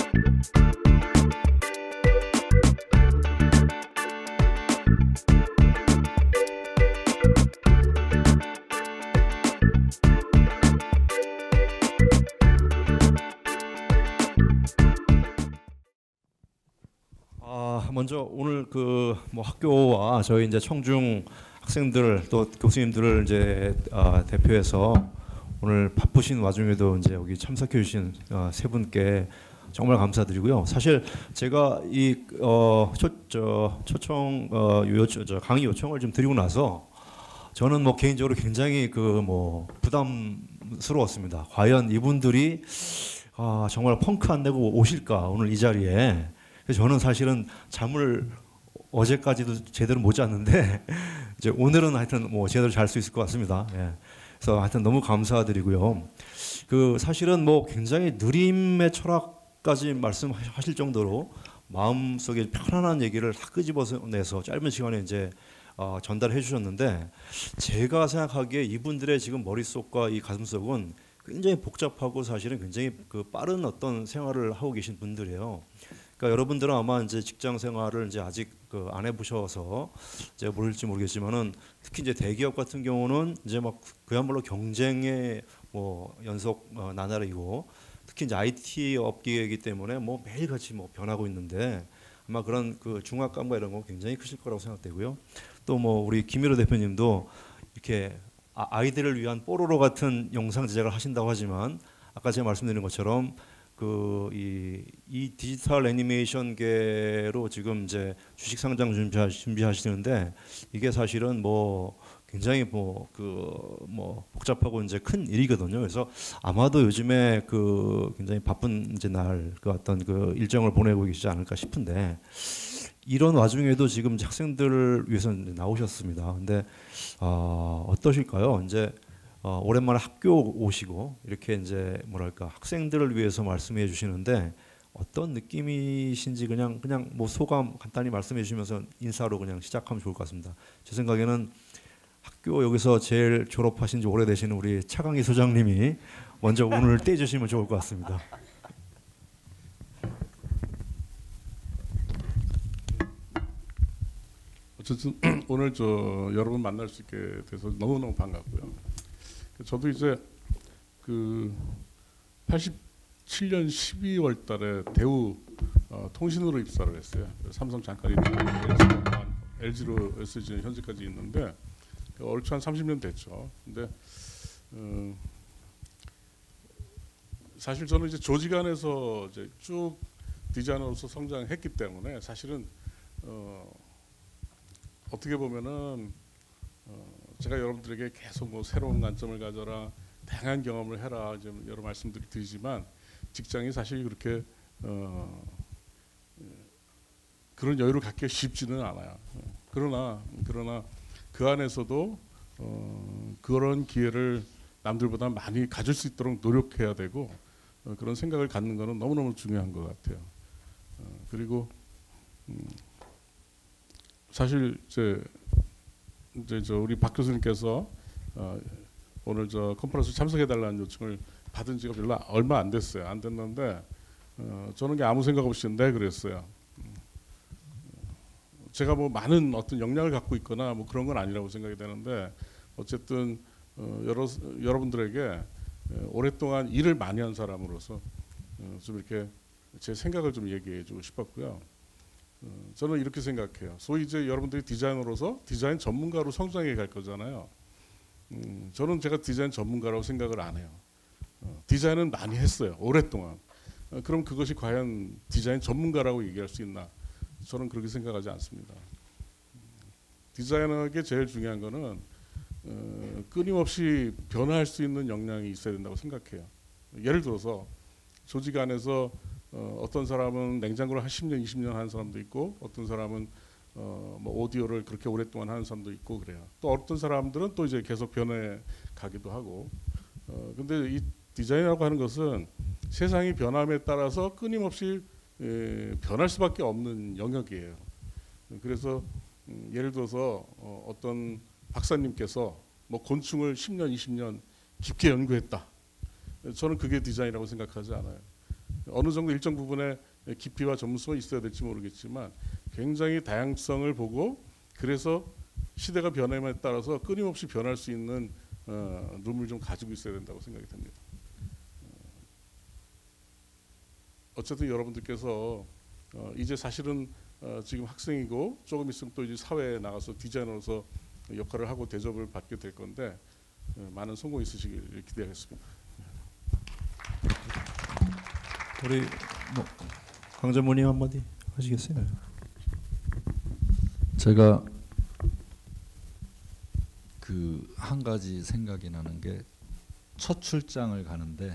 먼저 오늘 그 뭐 학교와 저희 이제 청중 학생들 또 교수님들을 이제 대표해서 오늘 바쁘신 와중에도 이제 여기 참석해 주신 세 분께 정말 감사드리고요. 사실 제가 이 초청 강의 요청을 좀 드리고 나서 저는 뭐 개인적으로 굉장히 그 뭐 부담스러웠습니다. 과연 이분들이 정말 펑크 안 내고 오실까 오늘 이 자리에. 그래서 저는 사실은 잠을 어제까지도 제대로 못 잤는데 이제 오늘은 하여튼 뭐 제대로 잘 수 있을 것 같습니다. 예. 그래서 하여튼 너무 감사드리고요. 그 사실은 뭐 굉장히 느림의 철학까지 말씀하실 정도로 마음속에 편안한 얘기를 다 끄집어내서 짧은 시간에 이제 전달해 주셨는데 제가 생각하기에 이분들의 지금 머릿속과 이 가슴속은 굉장히 복잡하고 사실은 굉장히 그 빠른 어떤 생활을 하고 계신 분들이에요. 그러니까 여러분들은 아마 이제 직장 생활을 이제 아직 안 해보셔서 이제 모를지 모르겠지만은 특히 이제 대기업 같은 경우는 이제 막 그야말로 경쟁의 뭐 연속 나날이고 특히 이제 IT 업계이기 때문에 뭐 매일같이 뭐 변하고 있는데 아마 그런 그 중압감과 이런 거 굉장히 크실 거라고 생각되고요. 또 뭐 우리 김일호 대표님도 이렇게 아이들을 위한 뽀로로 같은 영상 제작을 하신다고 하지만 아까 제가 말씀드린 것처럼 이 디지털 애니메이션계로 지금 이제 주식 상장 준비하시는데 이게 사실은 뭐 굉장히 뭐 복잡하고 이제 큰 일이거든요. 그래서 아마도 요즘에 그 굉장히 바쁜 이제 날 그 어떤 그 일정을 보내고 계시지 않을까 싶은데 이런 와중에도 지금 학생들을 위해서 나오셨습니다. 근데 어떠실까요? 이제 오랜만에 학교 오시고 이렇게 이제 뭐랄까 학생들을 위해서 말씀해 주시는데 어떤 느낌이신지 그냥 뭐 소감 간단히 말씀해 주시면서 인사로 그냥 시작하면 좋을 것 같습니다. 제 생각에는 학교 여기서 제일 졸업하신 지 오래되시는 우리 차강희 소장님이 먼저 오늘 떼주시면 좋을 것 같습니다. 어쨌든 오늘 여러분 만날 수 있게 돼서 너무너무 반갑고요. 저도 이제 그 87년 12월 달에 대우 통신으로 입사를 했어요. 삼성 잠깐 있다가 LG로 SG는 현재까지 있는데 얼추 한 30년 됐죠. 근데 사실 저는 이제 조직 안에서 이제 쭉 디자이너로서 성장했기 때문에 사실은 어떻게 보면은 제가 여러분들에게 계속 뭐 새로운 관점을 가져라, 다양한 경험을 해라 좀 여러 말씀들을 드리지만 직장이 사실 그렇게 그런 여유를 갖기가 쉽지는 않아요. 그러나 그 안에서도 그런 기회를 남들보다 많이 가질 수 있도록 노력해야 되고 그런 생각을 갖는 것은 너무너무 중요한 것 같아요. 그리고 사실 이제 우리 박 교수님께서 오늘 컨퍼런스 참석해달라는 요청을 받은 지가 얼마 안 됐어요. 안 됐는데 저는 아무 생각 없이 네 그랬어요. 제가 뭐 많은 어떤 역량을 갖고 있거나 뭐 그런 건 아니라고 생각이 되는데 어쨌든 여러분들에게 오랫동안 일을 많이 한 사람으로서 좀 이렇게 제 생각을 좀 얘기해주고 싶었고요. 저는 이렇게 생각해요. 소위 이제 여러분들이 디자이너로서 디자인 전문가로 성장해 갈 거잖아요. 저는 제가 디자인 전문가라고 생각을 안 해요. 디자인은 많이 했어요. 오랫동안. 그럼 그것이 과연 디자인 전문가라고 얘기할 수 있나? 저는 그렇게 생각하지 않습니다. 디자이너에게 제일 중요한 거는 끊임없이 변화할 수 있는 역량이 있어야 된다고 생각해요. 예를 들어서 조직 안에서 어떤 사람은 냉장고를 한 10년, 20년 하는 사람도 있고 어떤 사람은 뭐 오디오를 그렇게 오랫동안 하는 사람도 있고 그래요. 또 어떤 사람들은 또 이제 계속 변해 가기도 하고 근데 이 디자인이라고 하는 것은 세상이 변함에 따라서 끊임없이 변할 수밖에 없는 영역이에요. 그래서 예를 들어서 어떤 박사님께서 뭐 곤충을 10년, 20년 깊게 연구했다. 저는 그게 디자인이라고 생각하지 않아요. 어느 정도 일정 부분의 깊이와 전문성이 있어야 될지 모르겠지만 굉장히 다양성을 보고 그래서 시대가 변함에 따라서 끊임없이 변할 수 있는 눈을 좀 가지고 있어야 된다고 생각이 듭니다. 어쨌든 여러분들께서 이제 사실은 지금 학생이고 조금 있으면 또 이제 사회에 나가서 디자이너로서 역할을 하고 대접을 받게 될 건데 많은 성공 있으시길 기대하겠습니다. 우리 뭐 강전무님 한마디 하시겠어요? 제가 그 한 가지 생각이 나는 게 첫 출장을 가는데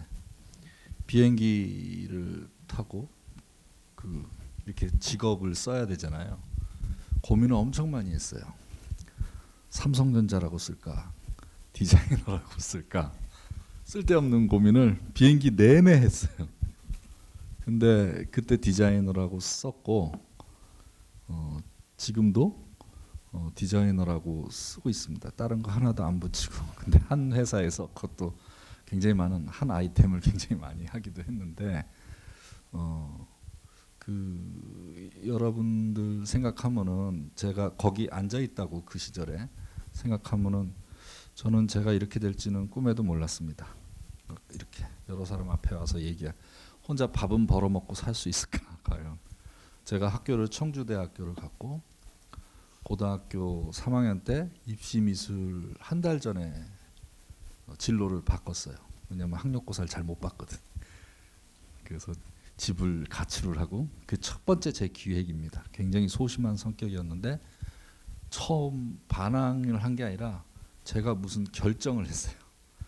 비행기를 타고 그 이렇게 직업을 써야 되잖아요. 고민을 엄청 많이 했어요. 삼성전자라고 쓸까, 디자이너라고 쓸까, 쓸데없는 고민을 비행기 내내 했어요. 근데 그때 디자이너라고 썼고 지금도 디자이너라고 쓰고 있습니다. 다른 거 하나도 안 붙이고. 근데 한 회사에서 그것도 굉장히 많은 한 아이템을 굉장히 많이 하기도 했는데 그 여러분들 생각하면은 제가 거기 앉아 있다고 그 시절에 생각하면은 저는 제가 이렇게 될지는 꿈에도 몰랐습니다. 이렇게 여러 사람 앞에 와서 혼자 밥은 벌어 먹고 살 수 있을까 과연. 제가 학교를 청주대학교를 갔고 고등학교 3학년 때 입시 미술 한 달 전에 진로를 바꿨어요. 왜냐면 학력고사를 잘 못 봤거든. 그래서 집을 가출을 하고 그 첫 번째 제 기획입니다. 굉장히 소심한 성격이었는데 처음 반항을 한 게 아니라 제가 무슨 결정을 했어요.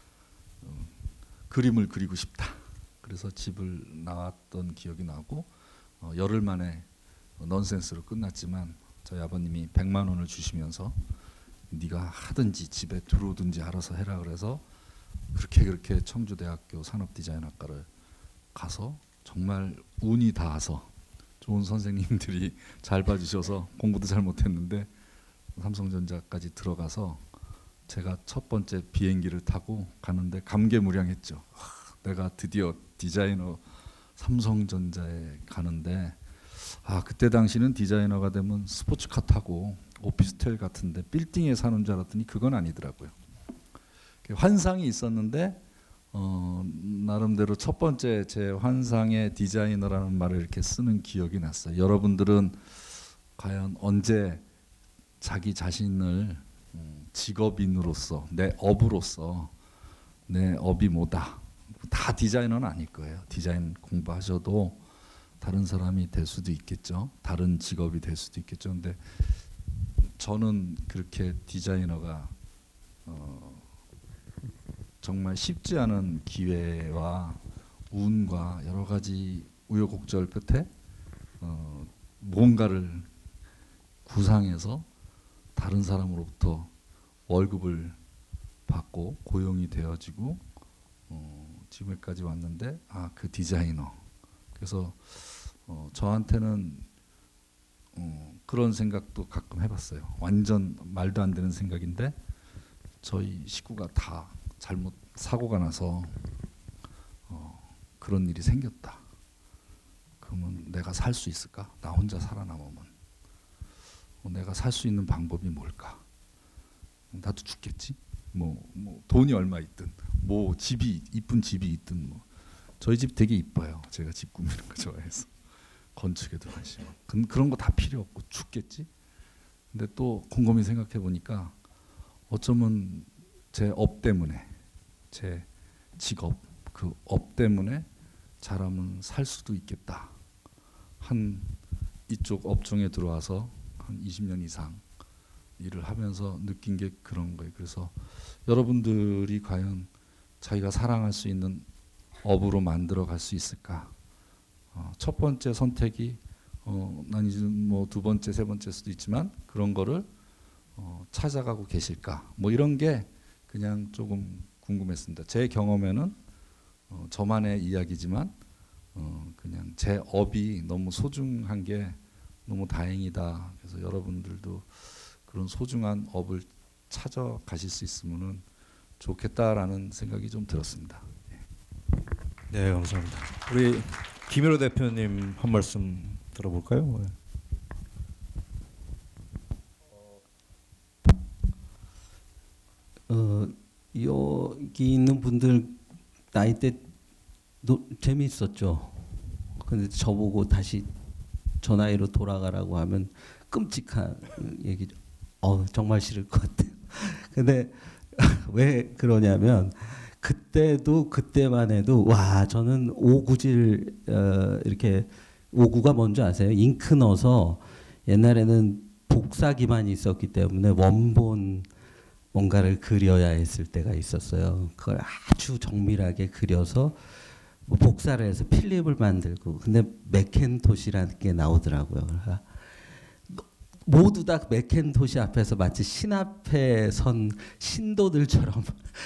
그림을 그리고 싶다. 그래서 집을 나왔던 기억이 나고 열흘 만에 넌센스로 끝났지만 저희 아버님이 100만 원을 주시면서 네가 하든지 집에 들어오든지 알아서 해라 그래서 그렇게 청주대학교 산업디자인학과를 가서 정말 운이 닿아서 좋은 선생님들이 잘 봐주셔서 공부도 잘 못했는데 삼성전자까지 들어가서 제가 첫 번째 비행기를 타고 가는데 감개무량했죠. 내가 드디어 디자이너 삼성전자에 가는데 그때 당시는 디자이너가 되면 스포츠카 타고 오피스텔 같은데 빌딩에 사는 줄 알았더니 그건 아니더라고요. 환상이 있었는데 나름대로 첫 번째 제 환상의 디자이너라는 말을 이렇게 쓰는 기억이 났어요. 여러분들은 과연 언제 자기 자신을 직업인으로서 내 업으로서 내 업이 뭐다. 다 디자이너는 아닐 거예요. 디자인 공부하셔도 다른 사람이 될 수도 있겠죠. 다른 직업이 될 수도 있겠죠. 근데 저는 그렇게 디자이너가 정말 쉽지 않은 기회와 운과 여러 가지 우여곡절 끝에 뭔가를 구상해서 다른 사람으로부터 월급을 받고 고용이 되어지고 지금까지 왔는데 그 디자이너. 그래서 저한테는 그런 생각도 가끔 해봤어요. 완전 말도 안 되는 생각인데 저희 식구가 다 잘못 사고가 나서 그런 일이 생겼다. 그러면 내가 살 수 있을까? 나 혼자 살아남으면 내가 살 수 있는 방법이 뭘까? 나도 죽겠지. 뭐 돈이 얼마 있든, 뭐 집이 이쁜 집이 있든 뭐 저희 집 되게 이뻐요. 제가 집 꾸미는 거 좋아해서 건축에도 관심. 그런 거 다 필요 없고 죽겠지. 근데 또 곰곰이 생각해 보니까 어쩌면 제 업 때문에 제 직업 그 업 때문에 잘하면 살 수도 있겠다. 한 이쪽 업종에 들어와서 한 20년 이상 일을 하면서 느낀 게 그런 거예요. 그래서 여러분들이 과연 자기가 사랑할 수 있는 업으로 만들어 갈 수 있을까? 첫 번째 선택이 난 이제 뭐 두 번째, 세 번째 수도 있지만 그런 거를 찾아가고 계실까? 뭐 이런 게 그냥 조금 궁금했습니다. 제 경험에는 저만의 이야기지만 그냥 제 업이 너무 소중한 게 너무 다행이다. 그래서 여러분들도 그런 소중한 업을 찾아가실 수 있으면은 좋겠다라는 생각이 좀 들었습니다. 네, 감사합니다. 우리 김일호 대표님 한 말씀 들어볼까요? 여기 있는 분들 나이대 재미있었죠. 근데 저보고 다시 저 나이로 돌아가라고 하면 끔찍한 얘기죠. 정말 싫을 것 같아요. 근데 왜 그러냐면 그때도 그때만 해도 와 저는 오구질 이렇게 오구가 뭔지 아세요? 잉크 넣어서 옛날에는 복사기만 있었기 때문에 원본 뭔가를 그려야 했을 때가 있었어요. 그걸 아주 정밀하게 그려서 뭐 복사를 해서 필립을 만들고 근데 맥켄토시라는 게 나오더라고요. 그러니까 모두 다 맥켄토시 앞에서 마치 신 앞에 선 신도들처럼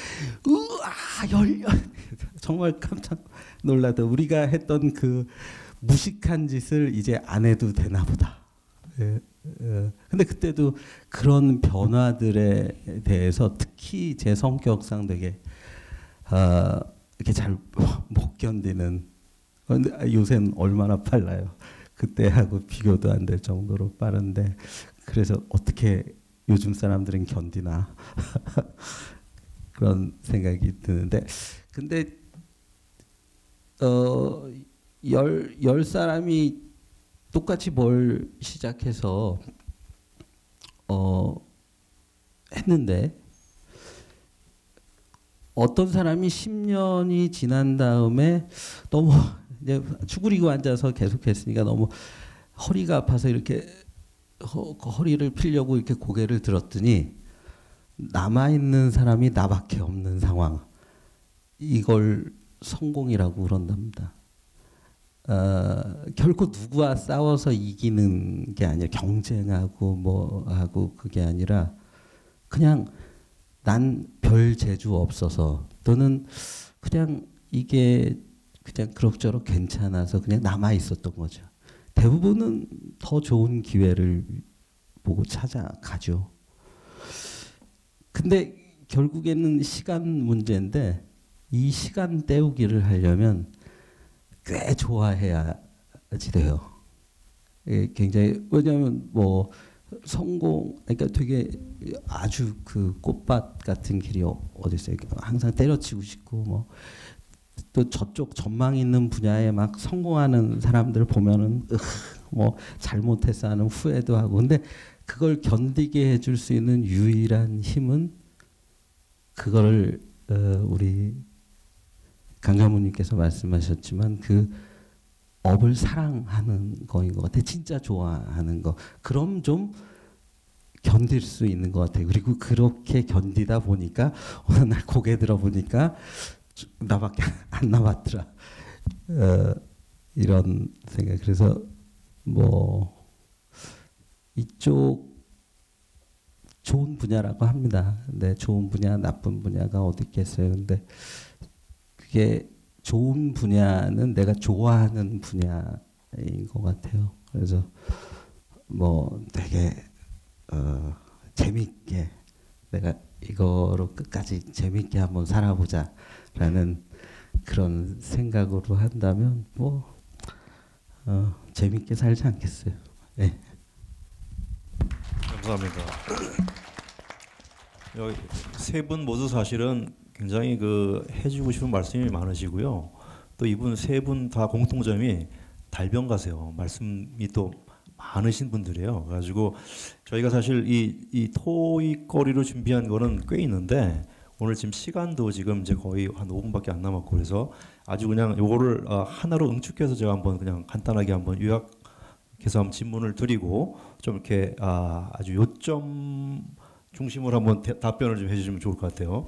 우와 정말 깜짝 놀라다 우리가 했던 그 무식한 짓을 이제 안 해도 되나 보다. 근데 그때도 그런 변화들에 대해서 특히 제 성격상 되게 이렇게 잘 못 견디는. 근데 요새는 얼마나 빨라요. 그때하고 비교도 안 될 정도로 빠른데 그래서 어떻게 요즘 사람들은 견디나 그런 생각이 드는데 근데 열 사람이 똑같이 뭘 시작해서 했는데 어떤 사람이 10년이 지난 다음에 너무 이제 추구리고 앉아서 계속했으니까 너무 허리가 아파서 이렇게 허리를 펴려고 이렇게 고개를 들었더니 남아 있는 사람이 나밖에 없는 상황. 이걸 성공이라고 그런답니다. 결코 누구와 싸워서 이기는 게 아니라 경쟁하고 뭐 하고 그게 아니라 그냥 난 별 재주 없어서 또는 그냥 이게 그냥 그럭저럭 괜찮아서 그냥 남아 있었던 거죠. 대부분은 더 좋은 기회를 보고 찾아가죠. 근데 결국에는 시간 문제인데 이 시간 때우기를 하려면 꽤 좋아해야지 돼요. 굉장히 왜냐하면 뭐 성공 그러니까 되게 아주 그 꽃밭 같은 길이 어디 있어요. 항상 때려치고 싶고 뭐 또 저쪽 전망 있는 분야에 막 성공하는 사람들 보면은 뭐 잘못해서 하는 후회도 하고 근데 그걸 견디게 해줄 수 있는 유일한 힘은 그거를 우리 강가모님께서 말씀하셨지만 그 업을 사랑하는 거인 것 같아요. 진짜 좋아하는 거. 그럼 좀 견딜 수 있는 것 같아요. 그리고 그렇게 견디다 보니까 어느 날 고개 들어보니까 나밖에 안 남았더라. 이런 생각. 그래서 뭐 이쪽 좋은 분야라고 합니다. 근데 좋은 분야, 나쁜 분야가 어디 있겠어요. 근데 그게 좋은 분야는 내가 좋아하는 분야인 것 같아요. 그래서 뭐 되게 재밌게 내가 이거로 끝까지 재밌게 한번 살아보자라는 그런 생각으로 한다면 뭐 재밌게 살지 않겠어요. 네. 감사합니다. 세 분 모두 사실은 굉장히 그 해주고 싶은 말씀이 많으시고요. 또 이분 세 분 다 공통점이 달변가세요. 말씀이 또 많으신 분들이에요. 그래가지고 저희가 사실 이 토익거리로 준비한 거는 꽤 있는데 오늘 지금 시간도 지금 이제 거의 한 5분밖에 안 남았고 그래서 아주 그냥 요거를 하나로 응축해서 제가 한번 그냥 간단하게 한번 요약해서 한번 질문을 드리고 좀 이렇게 아주 요점 중심으로 한번 답변을 좀 해주시면 좋을 것 같아요.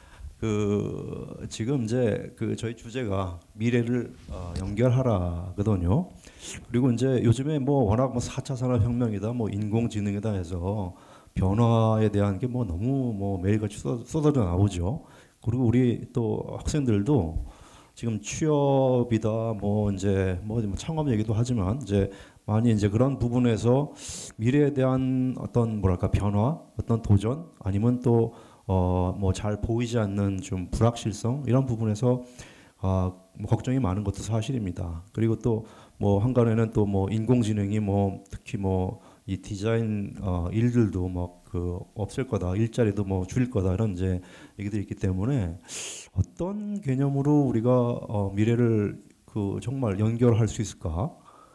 그 지금 이제 그 저희 주제가 미래를 연결하라거든요. 그리고 이제 요즘에 뭐 워낙 뭐 4차 산업혁명이다, 뭐 인공지능이다 해서 변화에 대한 게 뭐 너무 뭐 매일같이 쏟아져 나오죠. 그리고 우리 또 학생들도 지금 취업이다, 뭐 이제 뭐 창업 얘기도 하지만 이제 많이 이제 그런 부분에서 미래에 대한 어떤 뭐랄까 변화, 어떤 도전 아니면 또 뭐 잘 보이지 않는 좀 불확실성 이런 부분에서 뭐 걱정이 많은 것도 사실입니다. 그리고 또 뭐 한간에는 또 뭐 인공지능이 뭐 특히 뭐 이 디자인 일들도 막 그 없을 거다, 일자리도 뭐 줄일 거다 이런 이제 얘기들이 있기 때문에 어떤 개념으로 우리가 미래를 그 정말 연결할 수 있을까?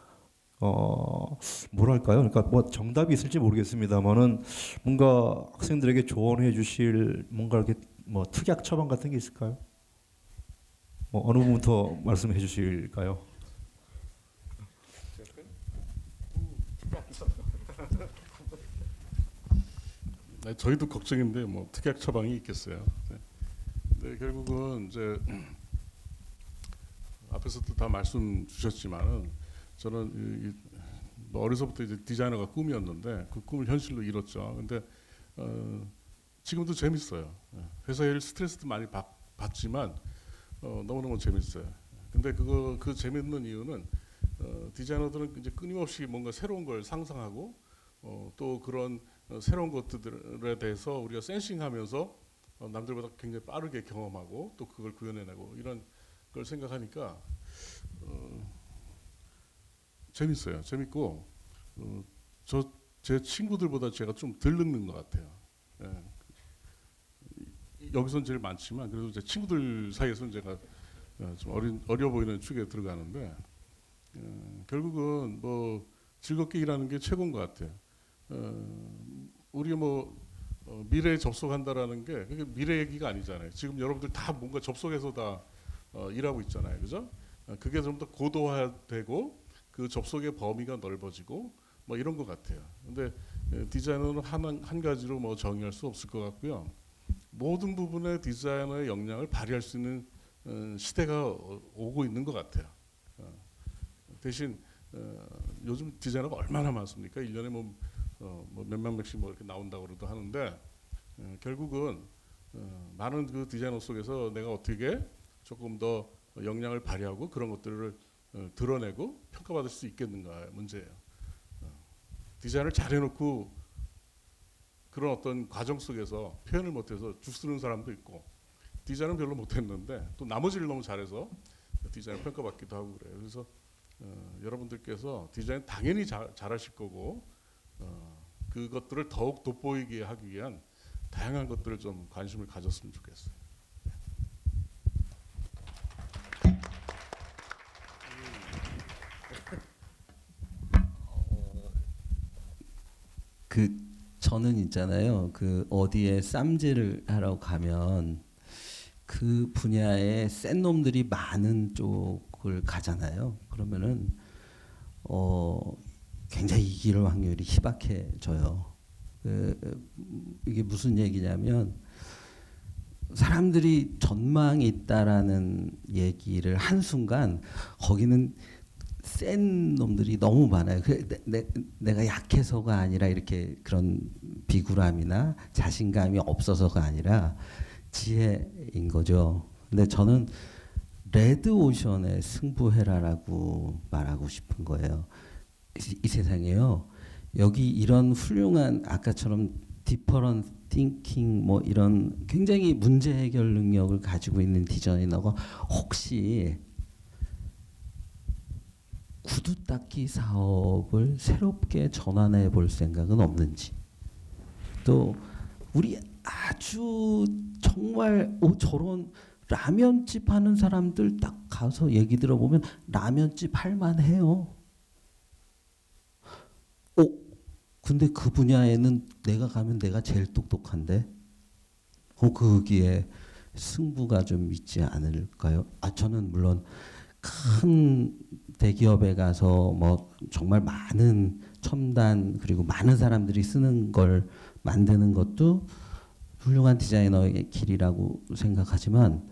뭐랄까요? 그러니까 뭐 정답이 있을지 모르겠습니다만은 뭔가 학생들에게 조언해 주실 뭔가 이렇게 뭐 특약 처방 같은 게 있을까요? 뭐 어느 부분부터 말씀해 주실까요? 네, 저희도 걱정인데 뭐 특약 처방이 있겠어요. 네. 근데 결국은 이제 앞에서도 다 말씀 주셨지만은 저는 뭐 어려서부터 이제 디자이너가 꿈이었는데 그 꿈을 현실로 이뤘죠. 근데 지금도 재밌어요. 회사 일 스트레스도 많이 받지만 너무너무 재밌어요. 근데 그 재밌는 이유는 디자이너들은 이제 끊임없이 뭔가 새로운 걸 상상하고 또 그런 새로운 것들에 대해서 우리가 센싱하면서 남들보다 굉장히 빠르게 경험하고 또 그걸 구현해내고 이런 걸 생각하니까 재밌어요. 재밌고 제 친구들보다 제가 좀 덜 늙는 것 같아요. 예. 여기서는 제일 많지만 그래도 제 친구들 사이에서는 제가 좀 어려 보이는 축에 들어가는데 결국은 뭐 즐겁게 일하는 게 최고인 것 같아요. 우리 뭐 미래에 접속한다라는 게 그게 미래 얘기가 아니잖아요. 지금 여러분들 다 뭔가 접속해서 다 일하고 있잖아요, 그죠? 그게 좀 더 고도화되고 그 접속의 범위가 넓어지고 뭐 이런 것 같아요. 근데 디자이너는 한 가지로 뭐 정의할 수 없을 것 같고요. 모든 부분에 디자이너의 역량을 발휘할 수 있는 시대가 오고 있는 것 같아요. 대신 요즘 디자이너가 얼마나 많습니까? 1년에 뭐 몇만 명씩 뭐 이렇게 나온다고 그러도 하는데 결국은 많은 그 디자이너 속에서 내가 어떻게 조금 더 역량을 발휘하고 그런 것들을 드러내고 평가받을 수 있겠는가의 문제예요. 디자인을 잘해놓고 그런 어떤 과정 속에서 표현을 못해서 죽 쓰는 사람도 있고 디자인은 별로 못했는데 또 나머지를 너무 잘해서 디자인을 평가받기도 하고 그래요. 그래서 여러분들께서 디자인 당연히 잘하실 거고 그것들을 더욱 돋보이게 하기 위한 다양한 것들을 좀 관심을 가졌으면 좋겠어요. 저는 있잖아요. 그 어디에 쌈질을 하러 가면 그 분야에 센 놈들이 많은 쪽을 가잖아요. 그러면은 굉장히 이길 확률이 희박해져요. 이게 무슨 얘기냐면 사람들이 전망이 있다라는 얘기를 한 순간 거기는 센 놈들이 너무 많아요. 내가 약해서가 아니라 이렇게 그런 비굴함이나 자신감이 없어서가 아니라 지혜인 거죠. 근데 저는 레드 오션의 승부해라라고 말하고 싶은 거예요. 이 세상에요. 여기 이런 훌륭한 아까처럼 디퍼런트 띵킹 뭐 이런 굉장히 문제 해결 능력을 가지고 있는 디자이너가 혹시 구두 닦기 사업을 새롭게 전환해 볼 생각은 없는지, 또 우리 아주 정말 저런 라면집 하는 사람들 딱 가서 얘기 들어보면 라면집 할만해요. 근데 그 분야에는 내가 가면 내가 제일 똑똑한데 거기에 승부가 좀 있지 않을까요? 저는 물론 큰 대기업에 가서 뭐 정말 많은 첨단 그리고 많은 사람들이 쓰는 걸 만드는 것도 훌륭한 디자이너의 길이라고 생각하지만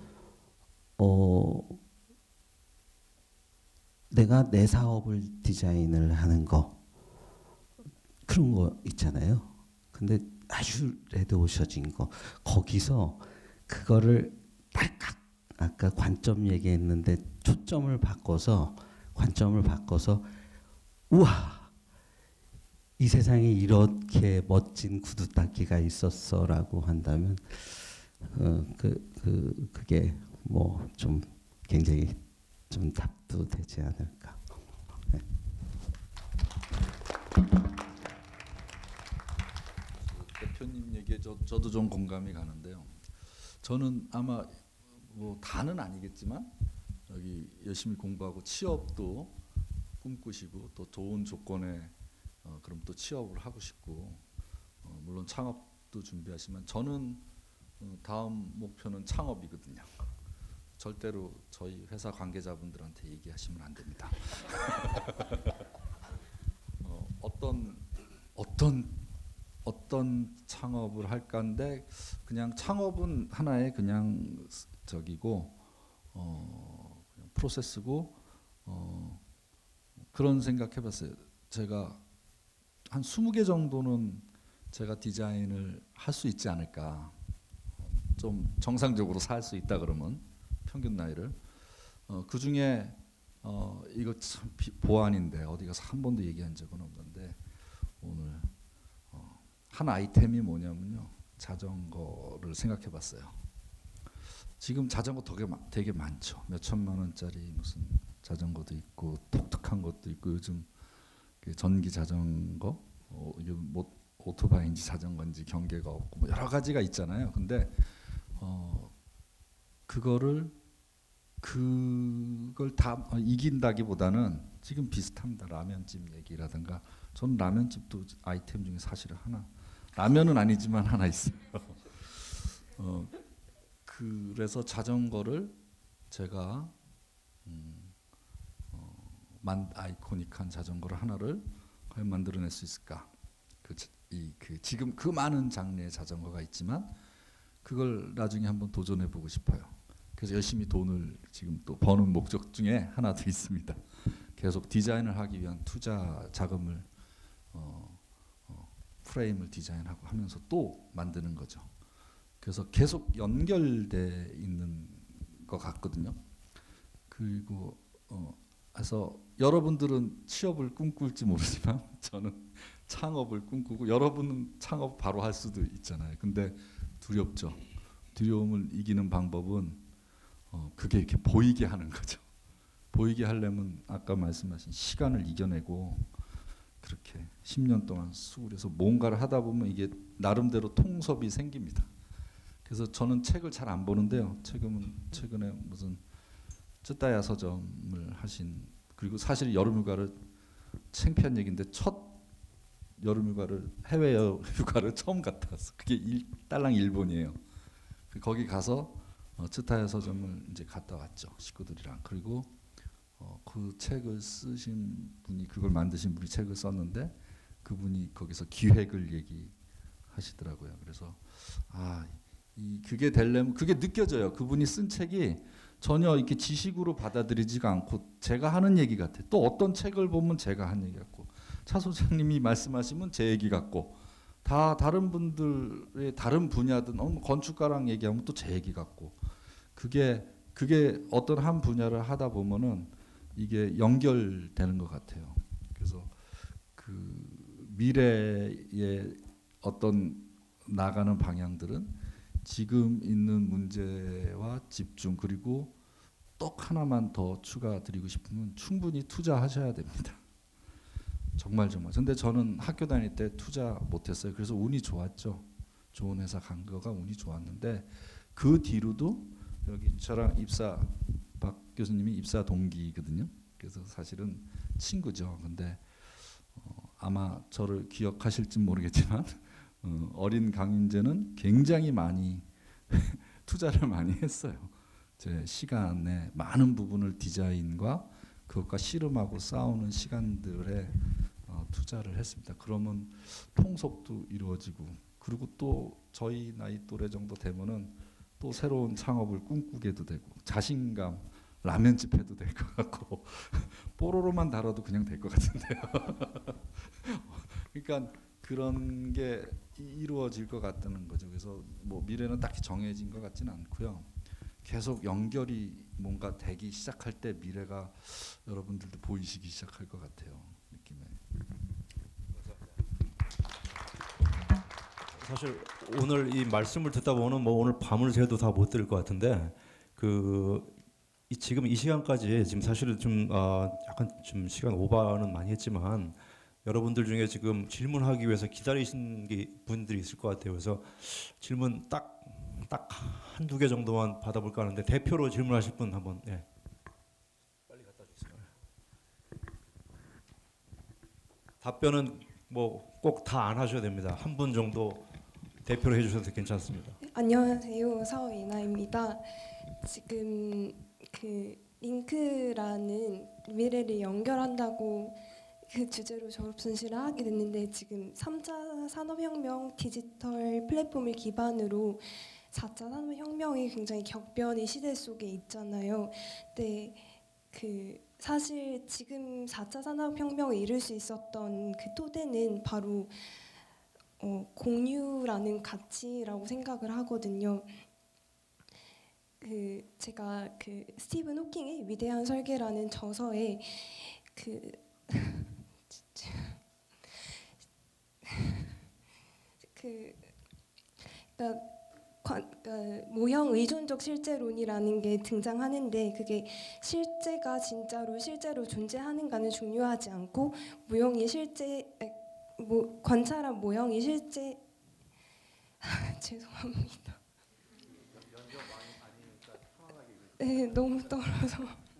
내가 내 사업을 디자인을 하는 거 그런 거 있잖아요. 근데 아주 레드오션인 거 거기서 그거를 딸깍 아까 관점 얘기했는데 관점을 바꿔서 우와 이 세상에 이렇게 멋진 구두 닦기가 있었어라고 한다면 그게 뭐 좀 굉장히 좀 답도 되지 않을까. 네. 대표님 얘기에 저도 좀 공감이 가는데요. 저는 아마 뭐 다는 아니겠지만 여기 열심히 공부하고 취업도 꿈꾸시고 또 좋은 조건에 그럼 또 취업을 하고 싶고 물론 창업도 준비하시면 저는 다음 목표는 창업이거든요. 절대로 저희 회사 관계자분들한테 얘기하시면 안 됩니다. 어떤 창업을 할까인데 그냥 창업은 하나의 그냥 저기고 그냥 프로세스고 그런 생각해봤어요. 제가 한 20개 정도는 제가 디자인을 할 수 있지 않을까. 좀 정상적으로 살 수 있다 그러면 평균 나이를 그 중에 이거 참 보안인데 어디 가서 한 번도 얘기한 적은 없는데 오늘 한 아이템이 뭐냐면요, 자전거를 생각해봤어요. 지금 자전거 되게 많죠. 몇 천만 원짜리 무슨 자전거도 있고 독특한 것도 있고 요즘 전기 자전거, 뭐 오토바이인지 자전거인지 경계가 없고 뭐 여러 가지가 있잖아요. 근데 그걸 다 이긴다기보다는 지금 비슷합니다. 라면집 얘기라든가 저는 라면집도 아이템 중에 사실은 하나 라면은 아니지만 하나 있어요. 그래서 자전거를 제가 아이코닉한 자전거를 하나를 과연 만들어낼 수 있을까? 지금 그 많은 장르의 자전거가 있지만 그걸 나중에 한번 도전해 보고 싶어요. 그래서 열심히 돈을 지금 또 버는 목적 중에 하나도 있습니다. 계속 디자인을 하기 위한 투자 자금을 프레임을 디자인하고 하면서 또 만드는 거죠. 그래서 계속 연결돼 있는 것 같거든요. 그리고 그래서 여러분들은 취업을 꿈꿀지 모르지만 저는 창업을 꿈꾸고 여러분은 창업 바로 할 수도 있잖아요. 근데 두렵죠. 두려움을 이기는 방법은 그게 이렇게 보이게 하는 거죠. 보이게 하려면 아까 말씀하신 시간을 이겨내고 그렇게 10년 동안 수고해서 뭔가를 하다 보면 이게 나름대로 통섭이 생깁니다. 그래서 저는 책을 잘 안 보는데요. 최근에 무슨 쯔따야 서점을 하신, 그리고 사실 여름휴가를 창피한 얘기인데 첫 여름휴가를 해외 휴가를 처음 갔다 왔어. 그게 딸랑 일본이에요. 거기 가서 쯔따야 서점을 이제 갔다 왔죠, 식구들이랑. 그리고 그 책을 쓰신 분이, 그걸 만드신 분이 책을 썼는데 그분이 거기서 기획을 얘기하시더라고요. 그래서 그게 되려면 그게 느껴져요. 그분이 쓴 책이 전혀 이렇게 지식으로 받아들이지가 않고 제가 하는 얘기 같아. 또 어떤 책을 보면 제가 한 얘기 같고, 차 소장님이 말씀하시면 제 얘기 같고, 다 다른 분들의 다른 분야든 건축가랑 얘기하면 또 제 얘기 같고, 그게 어떤 한 분야를 하다 보면은 이게 연결되는 것 같아요. 그래서 그 미래의 어떤 나가는 방향들은 지금 있는 문제와 집중, 그리고 떡 하나만 더 추가드리고 싶으면 충분히 투자하셔야 됩니다. 정말. 근데 저는 학교 다닐 때 투자 못했어요. 그래서 운이 좋았죠. 좋은 회사 간 거가 운이 좋았는데 그 뒤로도 여기 저랑 박 교수님이 입사 동기거든요. 그래서 사실은 친구죠. 근데 아마 저를 기억하실지 모르겠지만 어린 강윤재는 굉장히 많이 투자를 많이 했어요. 제 시간의 많은 부분을 디자인과 그것과 씨름하고 싸우는 시간들에 투자를 했습니다. 그러면 통섭도 이루어지고, 그리고 또 저희 나이 또래 정도 되면은 또 새로운 창업을 꿈꾸게도 되고, 자신감, 라면집 해도 될 것 같고 뽀로로만 달아도 그냥 될 것 같은데요. 그러니까 그런 게 이루어질 것 같다는 거죠. 그래서 뭐 미래는 딱히 정해진 것 같지는 않고요. 계속 연결이 뭔가 되기 시작할 때 미래가 여러분들도 보이시기 시작할 것 같아요. 느낌에. 사실 오늘 이 말씀을 듣다 보면 뭐 오늘 밤을 새도 다 못 들을 것 같은데, 지금 이 시간까지 지금 사실은 좀 약간 좀 시간 오버는 많이 했지만 여러분들 중에 지금 질문하기 위해서 기다리신 분들이 있을 것 같아요. 그래서 질문 딱 한두 개 정도만 받아볼까 하는데 대표로 질문하실 분 한번 예. 빨리 갖다 주세요. 답변은 뭐 꼭 다 안 하셔야 됩니다. 한 분 정도 대표로 해주셔도 괜찮습니다. 안녕하세요. 서이나입니다. 지금 그 링크라는 미래를 연결한다고 그 주제로 졸업 순시를 하게 됐는데 지금 3차 산업혁명 디지털 플랫폼을 기반으로 4차 산업혁명이 굉장히 격변의 시대 속에 있잖아요. 근데 그 사실 지금 4차 산업혁명을 이룰 수 있었던 그 토대는 바로 공유라는 가치라고 생각을 하거든요. 그 제가 그 스티븐 호킹의 위대한 설계라는 저서에 그 그러니까 모형 의존적 실제론이라는 게 등장하는데 그게 실제가 실제로 존재하는가는 중요하지 않고 모형이 관찰한 모형이 실제 죄송합니다. 네, 너무 떨어서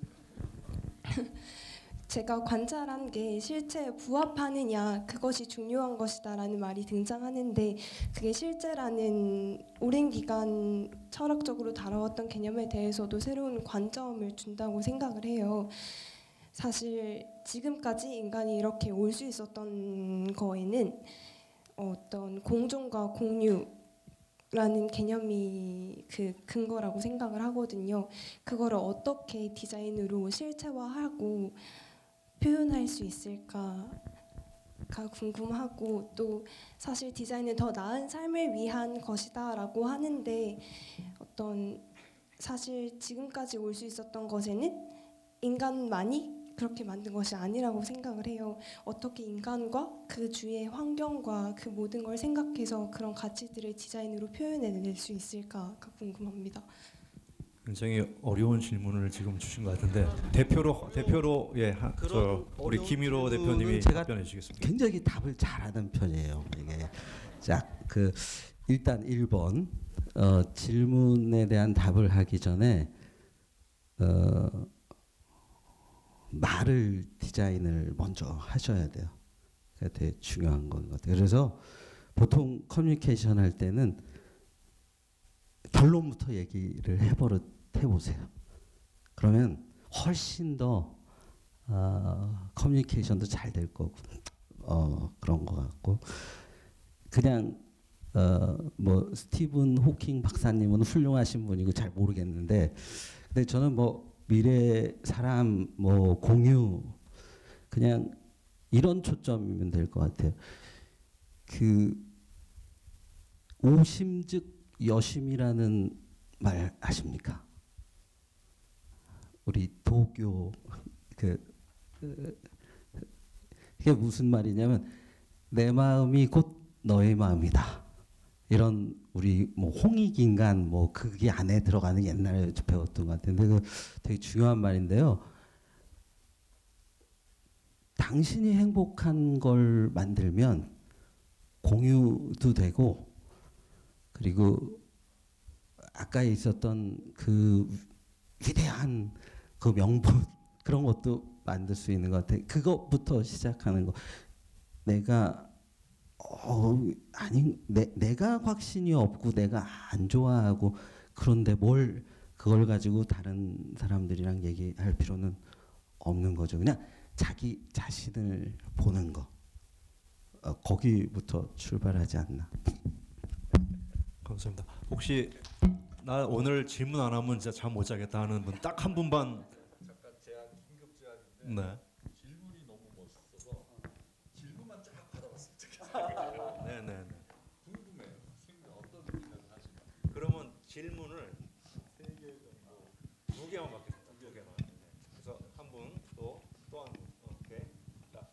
제가 관찰한 게 실체에 부합하느냐 그것이 중요한 것이다라는 말이 등장하는데 그게 실제라는 오랜 기간 철학적으로 다뤄왔던 개념에 대해서도 새로운 관점을 준다고 생각을 해요. 사실 지금까지 인간이 이렇게 올 수 있었던 거에는 어떤 공존과 공유라는 개념이 그 근거라고 생각을 하거든요. 그거를 어떻게 디자인으로 실체화하고 표현할 수 있을까가 궁금하고 또 사실 디자인은 더 나은 삶을 위한 것이다라고 하는데 사실 지금까지 올 수 있었던 것에는 인간만이 그렇게 만든 것이 아니라고 생각을 해요. 어떻게 인간과 그 주위의 환경과 그 모든 걸 생각해서 그런 가치들을 디자인으로 표현해낼 수 있을까가 궁금합니다. 굉장히 어려운 질문을 지금 주신 것 같은데 대표로 예, 우리 김일호 대표님이 답변해 주시겠습니다. 굉장히 답을 잘하는 편이에요. 이게 일단 1번 질문에 대한 답을 하기 전에 말을 디자인을 먼저 하셔야 돼요. 그게 되게 중요한 것 같아요. 그래서 보통 커뮤니케이션 할 때는 결론부터 얘기를 해보세요. 그러면 훨씬 더 커뮤니케이션도 잘 될 거고 그런 것 같고 그냥 뭐 스티븐 호킹 박사님은 훌륭하신 분이고 잘 모르겠는데 근데 저는 뭐 미래 사람 뭐 공유 그냥 이런 초점이면 될 것 같아요. 그 오심즉 여심이라는 말 아십니까? 우리 도교 이게 무슨 말이냐면 내 마음이 곧 너의 마음이다. 이런 우리 뭐 홍익인간 뭐 그게 안에 들어가는 옛날에 배웠던 것 같은데 그 되게 중요한 말인데요. 당신이 행복한 걸 만들면 공유도 되고 그리고 아까 있었던 그 위대한 그 명분 그런 것도 만들 수 있는 것 같아요. 그것부터 시작하는 거. 내가 내가 확신이 없고 내가 안 좋아하고 그런데 뭘 그걸 가지고 다른 사람들이랑 얘기할 필요는 없는 거죠. 그냥 자기 자신을 보는 거. 거기부터 출발하지 않나. 감사합니다. 혹시 나 오늘 질문 안 하면 진짜 잠 못 자겠다 하는 분 딱 한 분만. 잠깐 제안 긴급 제안인데 네. 질문이 너무 멋있어서 질문만 쫙 받아봤으면 좋겠어요. 네네. 궁금해요. 어떤 분이나 하시나. 그러면 질문을 3개 정도 2개만 받겠습니다. 2개만. 네. 그래서 한 분 또 한 분. 오케이. 자.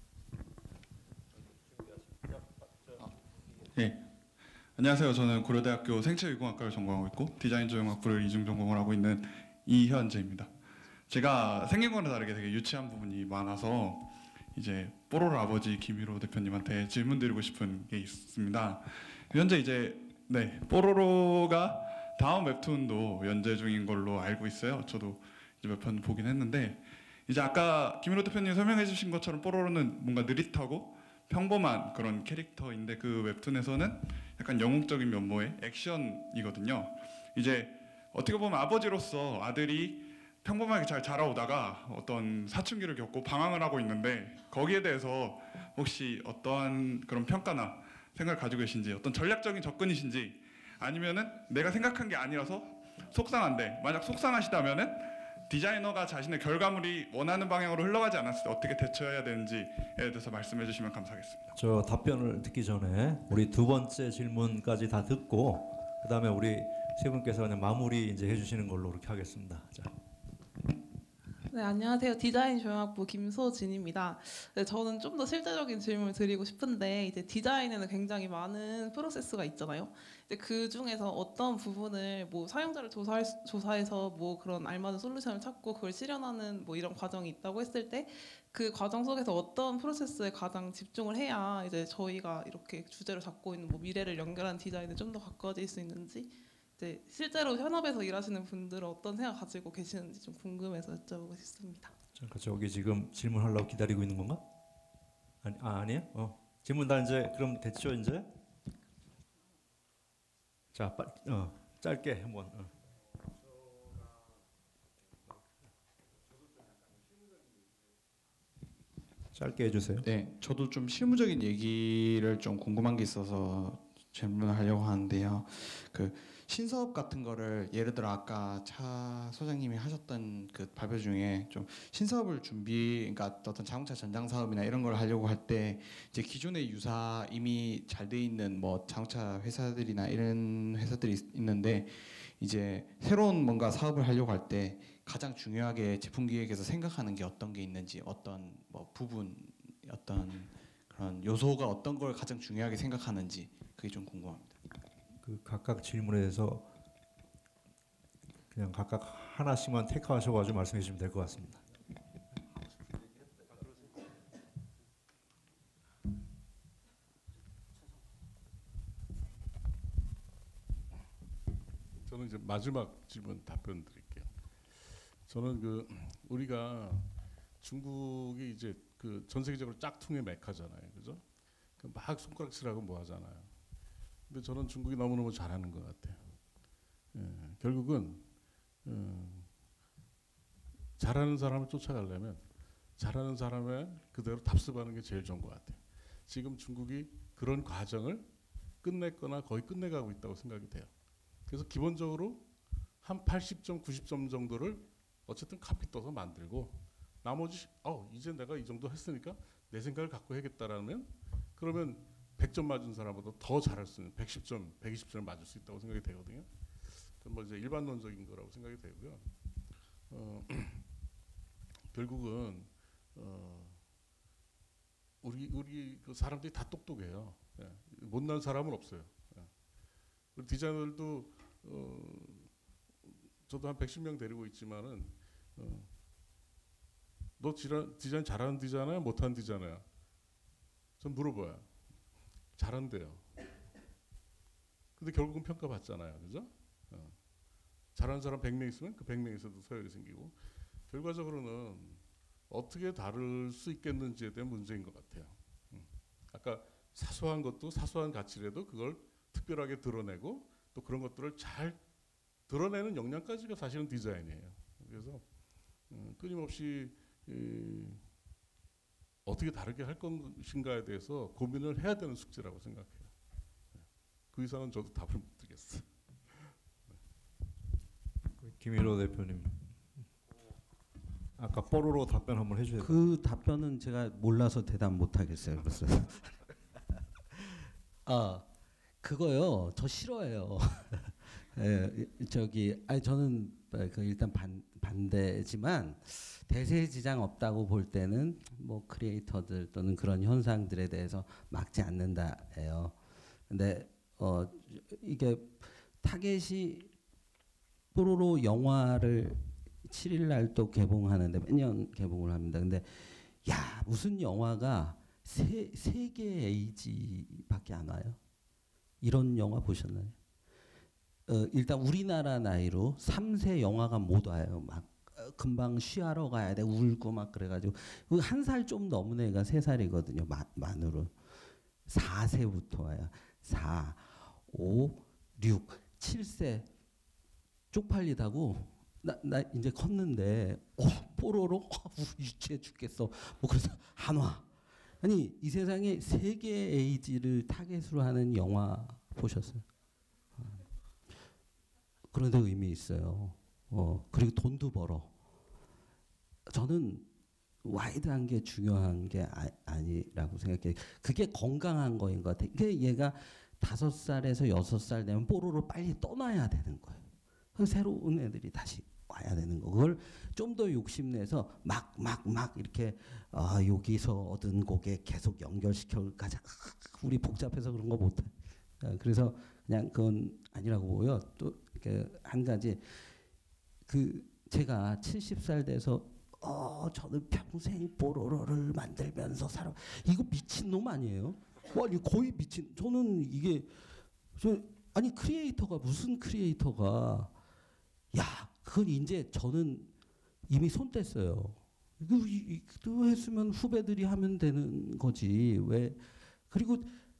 네. 안녕하세요. 저는 고려대학교 생체유공학과를 전공하고 있고 디자인 조형학부를 이중 전공을 하고 있는 이현재입니다. 제가 생긴 거랑 다르게 되게 유치한 부분이 많아서 이제 뽀로로 아버지 김일호 대표님한테 질문드리고 싶은 게 있습니다. 현재 이제 네 뽀로로가 다음 웹툰도 연재 중인 걸로 알고 있어요. 저도 이제 몇 편 보긴 했는데 이제 아까 김일호 대표님 설명해주신 것처럼 뽀로로는 뭔가 느릿하고 평범한 그런 캐릭터인데 그 웹툰에서는 약간 영웅적인 면모의 액션이거든요. 이제 어떻게 보면 아버지로서 아들이 평범하게 잘 자라오다가 어떤 사춘기를 겪고 방황을 하고 있는데 거기에 대해서 혹시 어떠한 그런 평가나 생각을 가지고 계신지 어떤 전략적인 접근이신지 아니면은 내가 생각한 게 아니라서 속상한데 만약 속상하시다면은 디자이너가 자신의 결과물이 원하는 방향으로 흘러가지 않았을 때 어떻게 대처해야 되는지에 대해서 말씀해 주시면 감사하겠습니다. 저 답변을 듣기 전에 우리 두 번째 질문까지 다 듣고 그다음에 우리 세 분께서 그냥 마무리 이제 해주시는 걸로 그렇게 하겠습니다. 자. 네, 안녕하세요. 디자인 조형학부 김소진입니다. 네, 저는 좀 더 실제적인 질문을 드리고 싶은데 이제 디자인에는 굉장히 많은 프로세스가 있잖아요. 이제 그 중에서 어떤 부분을 뭐 사용자를 조사해서 뭐 그런 알맞은 솔루션을 찾고 그걸 실현하는 뭐 이런 과정이 있다고 했을 때 그 과정 속에서 어떤 프로세스에 가장 집중을 해야 이제 저희가 이렇게 주제로 잡고 있는 뭐 미래를 연결한 디자인에 좀 더 가까워질 수 있는지 네, 실제로 현업에서 일하시는 분들은 어떤 생각 가지고 계시는지 좀 궁금해서 여쭤보고 싶습니다. 잠깐 저기 지금 질문하려고 기다리고 있는 건가? 아니에요? 질문 다 이제 그럼 됐죠 이제? 자, 짧게 한번. 짧게 해주세요. 네, 저도 좀 실무적인 얘기를 좀 궁금한 게 있어서 질문을 하려고 하는데요. 그 신사업 같은 거를 예를 들어 아까 차 소장님이 하셨던 그 발표 중에 좀 신사업을 그러니까 어떤 자동차 전장 사업이나 이런 걸 하려고 할 때 이제 기존의 유사 이미 잘 돼 있는 뭐 자동차 회사들이나 이런 회사들이 있는데 이제 새로운 뭔가 사업을 하려고 할 때 가장 중요하게 제품 기획에서 생각하는 게 어떤 게 있는지 어떤 뭐 부분 어떤 그런 요소가 어떤 걸 가장 중요하게 생각하는지 그게 좀 궁금합니다. 그 각각 질문에 대해서 그냥 각각 하나씩만 택하셔가지고 말씀해 주시면 될 것 같습니다. 저는 이제 마지막 질문 답변 드릴게요. 저는 그 우리가 중국이 이제 그 전 세계적으로 짝퉁의 메카잖아요, 그죠? 그 막 손가락질하고 뭐 하잖아요. 근데 저는 중국이 너무너무 잘하는 것 같아요. 결국은 잘하는 사람을 쫓아가려면 잘하는 사람의 그대로 답습하는 게 제일 좋은 것 같아요. 지금 중국이 그런 과정을 끝냈거나 거의 끝내가고 있다고 생각이 돼요. 그래서 기본적으로 한 80점, 90점 정도를 어쨌든 카피 떠서 만들고 나머지 이제 내가 이 정도 했으니까 내 생각을 갖고 해야겠다라면 그러면 100점 맞은 사람보다 더 잘할 수 있는 110점, 120점을 맞을 수 있다고 생각이 되거든요. 뭐 이제 일반론적인 거라고 생각이 되고요. 결국은 우리 그 사람들이 다 똑똑해요. 예. 못난 사람은 없어요. 예. 우리 디자이너들도 저도 한 110명 데리고 있지만은 너 디자인 잘하는 디자이너야, 못하는 디자이너야? 전 물어봐요. 잘한대요. 근데 결국은 평가받잖아요, 그죠? 잘하는 사람 100명 있으면 그 100명에서도 서열이 생기고 결과적으로는 어떻게 다룰 수 있겠는지에 대한 문제인 것 같아요. 아까 사소한 것도 사소한 가치라도 그걸 특별하게 드러내고 또 그런 것들을 잘 드러내는 역량까지가 사실은 디자인이에요. 그래서 끊임없이 어떻게 다르게 할 것인가에 대해서 고민을 해야 되는 숙제라고 생각해요. 그 이상은 저도 답을 못 드리겠어요. 김일호 대표님, 아까 뽀로로 답변 한번 해주세요. 그 답변은 제가 몰라서 대답 못 하겠어요. 그래서 그거요. 저 싫어해요. 저는 일단 반대지만 대세지장 없다고 볼 때는 뭐 크리에이터들 또는 그런 현상들에 대해서 막지 않는다예요. 근데 이게 타겟이 뽀로로 영화를 7일 날 또 개봉하는데 매년 개봉을 합니다. 근데 야 무슨 영화가 세 개의 에이지밖에 안 와요? 이런 영화 보셨나요? 일단 우리나라 나이로 3세 영화가 못 와요. 막 금방 쉬하러 가야 돼 울고 막 그래가지고 한 살 좀 넘은 애가 3살이거든요. 만으로 4세부터 와요. 4, 5, 6, 7세 쪽팔리다고 나 이제 컸는데 뽀로로 유치해 죽겠어. 뭐 그래서 한화. 아니 이 세상에 3개의 에이지를 타겟으로 하는 영화 보셨어요? 그런데 의미 있어요. 그리고 돈도 벌어. 저는 와이드한 게 중요한 게 아니라고 생각해요. 그게 건강한 거인 것 같아요. 그게 얘가 5살에서 6살 되면 뽀로로 빨리 떠나야 되는 거예요. 새로운 애들이 다시 와야 되는 거. 그걸 좀 더 욕심내서 막 이렇게 여기서 얻은 곡에 계속 연결시켜 가자. 우리 복잡해서 그런 거 못해. 그래서 그냥 그건 아니라고 보고요. 또 이렇게 한 가지 제가 70살 돼서 저는 평생 뽀로로를 만들면서 살아. 이거 미친놈 아니에요? 아니 거의 미친. 저는 이게 아니 크리에이터가 무슨 크리에이터가 그건 이제 저는 이미 손 뗐어요. 이거 했으면 후배들이 하면 되는 거지. 왜? 그리고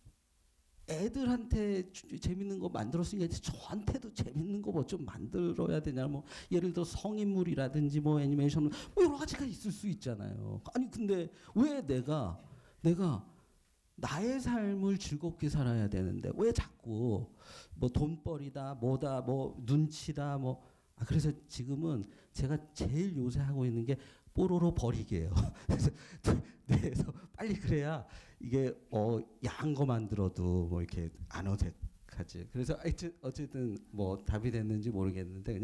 애들한테 재밌는 거 만들었으니까 저한테도 재밌는 거 뭐 좀 만들어야 되냐. 뭐 예를 들어 성인물이라든지 뭐 애니메이션 뭐 여러 가지가 있을 수 있잖아요. 아니 근데 왜 내가 나의 삶을 즐겁게 살아야 되는데 왜 자꾸 뭐 돈벌이다 뭐다 뭐 눈치다 뭐 그래서 지금은 제가 제일 요새 하고 있는 게 뽀로로 버리기예요. 그래서 빨리 그래야 이게 야한 거 만들어도 뭐 이렇게 안 어색하지. 그래서 어쨌든 뭐 답이 됐는지 모르겠는데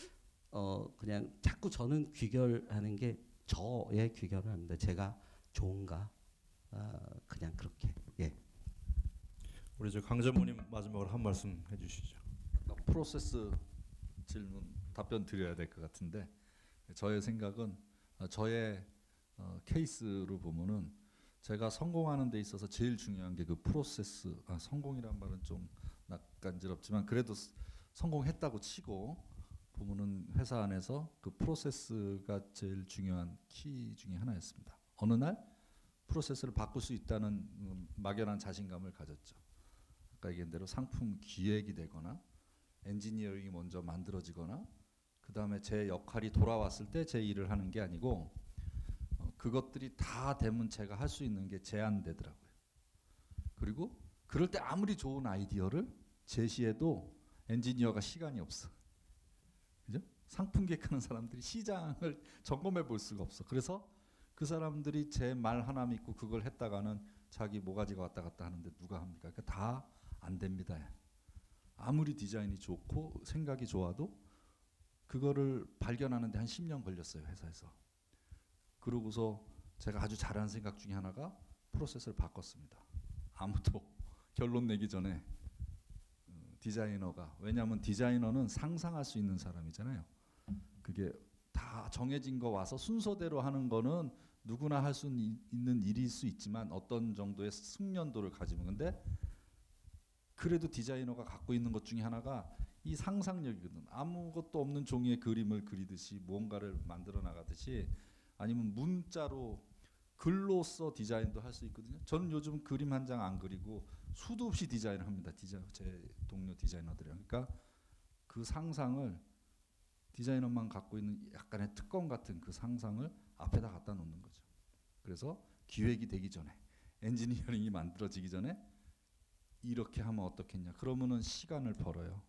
그냥 자꾸 저는 귀결하는 게 저의 귀결을 합니다. 제가 좋은가 그냥 그렇게. 예. 우리 저 강 전무님 마지막으로 한 말씀 해주시죠. 프로세스 질문 답변 드려야 될 것 같은데 저의 생각은 저의 케이스로 보면은 제가 성공하는 데 있어서 제일 중요한 게 그 프로세스. 성공이란 말은 좀 낯간지럽지만 그래도 성공했다고 치고 보면은 회사 안에서 그 프로세스가 제일 중요한 키 중에 하나였습니다. 어느 날 프로세스를 바꿀 수 있다는 막연한 자신감을 가졌죠. 아까 얘기한 대로 상품 기획이 되거나 엔지니어링이 먼저 만들어지거나 그 다음에 제 역할이 돌아왔을 때 제 일을 하는 게 아니고 그것들이 다 되면 제가 할 수 있는 게 제한되더라고요. 그리고 그럴 때 아무리 좋은 아이디어를 제시해도 엔지니어가 시간이 없어. 그죠? 상품 계획하는 사람들이 시장을 점검해 볼 수가 없어. 그래서 그 사람들이 제 말 하나 믿고 그걸 했다가는 자기 모가지가 왔다 갔다 하는데 누가 합니까? 그러니까 다 안 됩니다. 아무리 디자인이 좋고 생각이 좋아도 그거를 발견하는데 한 10년 걸렸어요, 회사에서. 그러고서 제가 아주 잘하는 생각 중에 하나가 프로세스를 바꿨습니다. 아무도 결론 내기 전에 디자이너가, 왜냐하면 디자이너는 상상할 수 있는 사람이잖아요. 그게 다 정해진 거 와서 순서대로 하는 거는 누구나 할 수 있는 일일 수 있지만 어떤 정도의 숙련도를 가지면, 근데 그래도 디자이너가 갖고 있는 것 중에 하나가 이 상상력이거든. 아무것도 없는 종이에 그림을 그리듯이 무언가를 만들어 나가듯이, 아니면 문자로 글로써 디자인도 할 수 있거든요. 저는 요즘 그림 한 장 안 그리고 수도 없이 디자인을 합니다. 제 동료 디자이너들이랑. 그러니까 그 상상을, 디자이너만 갖고 있는 약간의 특권 같은 그 상상을 앞에다 갖다 놓는 거죠. 그래서 기획이 되기 전에, 엔지니어링이 만들어지기 전에 이렇게 하면 어떻겠냐. 그러면은 시간을 벌어요.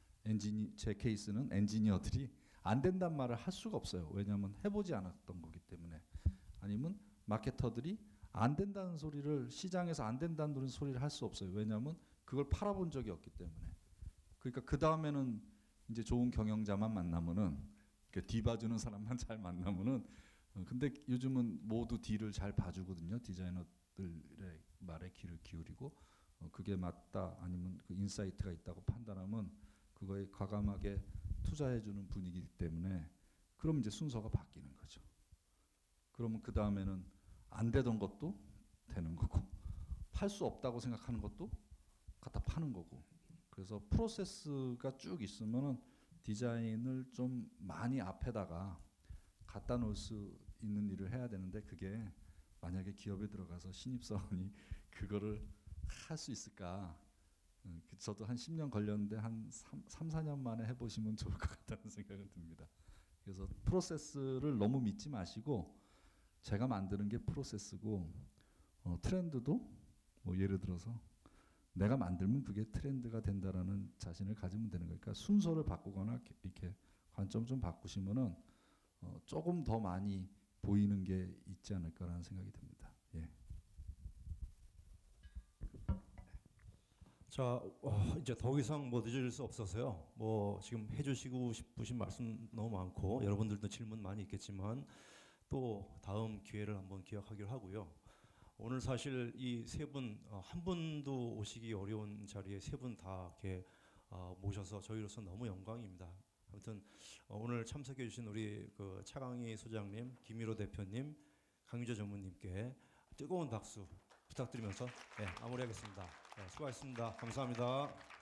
제 케이스는 엔지니어들이 안 된단 말을 할 수가 없어요. 왜냐하면 해보지 않았던 거기 때문에. 아니면 마케터들이 안 된다는 소리를, 시장에서 안 된다는 소리를 할 수 없어요. 왜냐하면 그걸 팔아본 적이 없기 때문에. 그러니까 그 다음에는 이제 좋은 경영자만 만나면은, 뒤봐주는 사람만 잘 만나면은. 근데 요즘은 모두 뒤를 잘 봐주거든요. 디자이너들의 말에 귀를 기울이고, 그게 맞다 아니면 그 인사이트가 있다고 판단하면 그거에 과감하게 투자해주는 분위기이기 때문에 그럼 이제 순서가 바뀌는 거죠. 그러면 그 다음에는 안 되던 것도 되는 거고 팔 수 없다고 생각하는 것도 갖다 파는 거고. 그래서 프로세스가 쭉 있으면은 디자인을 좀 많이 앞에다가 갖다 놓을 수 있는 일을 해야 되는데 그게 만약에 기업에 들어가서 신입사원이 그거를 할 수 있을까? 저도 한 10년 걸렸는데 한 3, 4년 만에 해보시면 좋을 것 같다는 생각은 듭니다. 그래서 프로세스를 너무 믿지 마시고 제가 만드는 게 프로세스고 트렌드도 뭐 예를 들어서 내가 만들면 그게 트렌드가 된다라는 자신을 가지면 되는 거니까 순서를 바꾸거나 이렇게 관점 좀 바꾸시면은 조금 더 많이 보이는 게 있지 않을까라는 생각이 듭니다. 예. 자, 이제 더 이상 뭐 늦을 수 없어서요. 뭐 지금 해주시고 싶으신 말씀 너무 많고 여러분들도 질문 많이 있겠지만 또 다음 기회를 한번 기약하기로 하고요. 오늘 사실 이 세 분 한 분도 오시기 어려운 자리에 세 분 다 이렇게 모셔서 저희로서 너무 영광입니다. 아무튼 오늘 참석해 주신 우리 그 차강희 소장님, 김일호 대표님, 강유재 전무님께 뜨거운 박수 부탁드리면서 마무리하겠습니다. 수고하셨습니다. 감사합니다.